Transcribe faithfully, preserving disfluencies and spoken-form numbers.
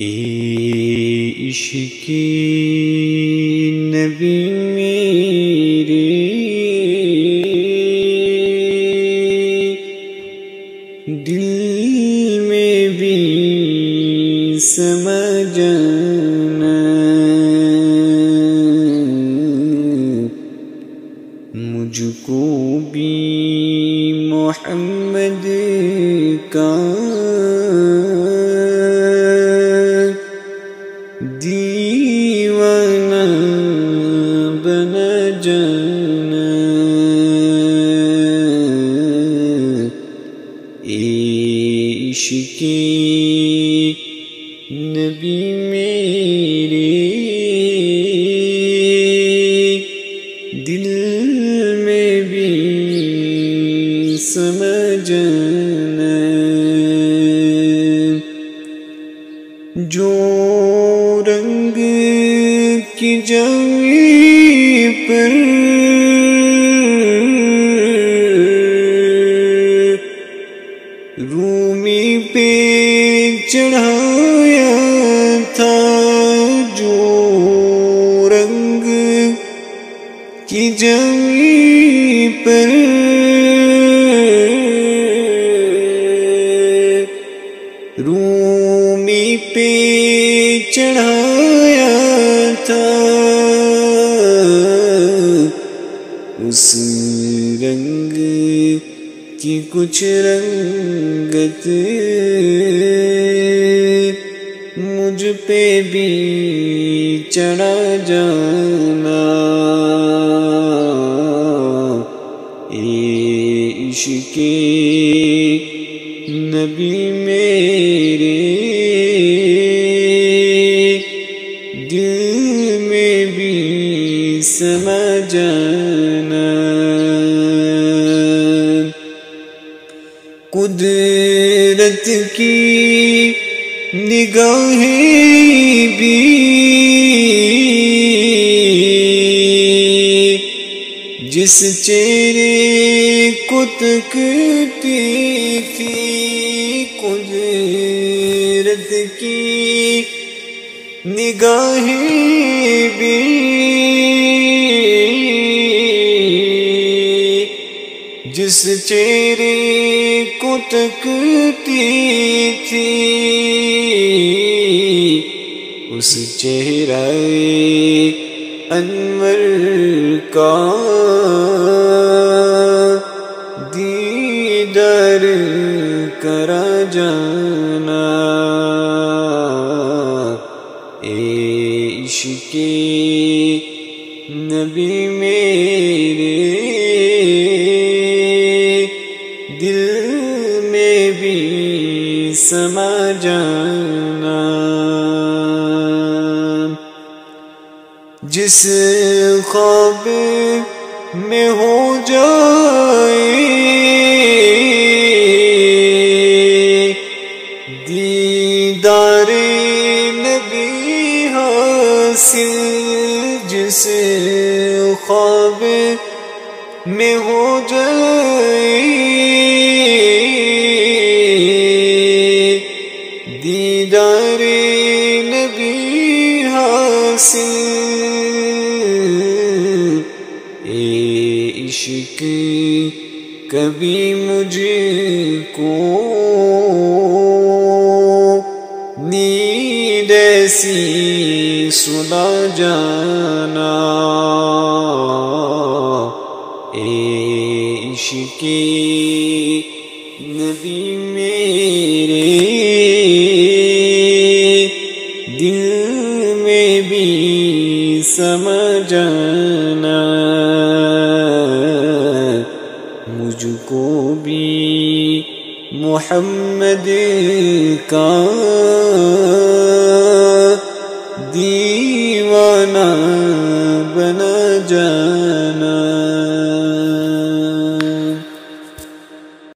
اے عشق نبی میرے دل میں بھی سما جانا، مجھ کو بھی محمد کا دیوانہ بنا جانا۔ اے عشق نبی میرے دل میں بھی سما جانا، جو رنگ کی جاوی پر رومی پہ چڑھایا تھا، جو رنگ کی جاوی پر رومی پہ چڑھایا تھا، اس رنگ کی کچھ رنگت مجھ پہ بھی چڑھا جانا۔ اے عشق نبی میرے دل میں بھی سما جانا، قدرت کی نگاہیں بھی جس چہرے کو تکتی تھی، قدرت کی نگاہیں بھی جس چہرے کو تکتی تھی، اس چہرہ انور کا دیدار کرا جانا۔ اے عشق نبی میرے دل میں بھی سما جانا، جس خواب میں ہو جائے دیدار نبی حاصل، جس خواب میں ہو جائے دیدار نبی حاصل، اے عشق کبھی مجھ کو نیند ایسی سنا جانا۔ اے عشق نبی میرے دل میں بھی سما جانا، مجھ کو بھی محمد کا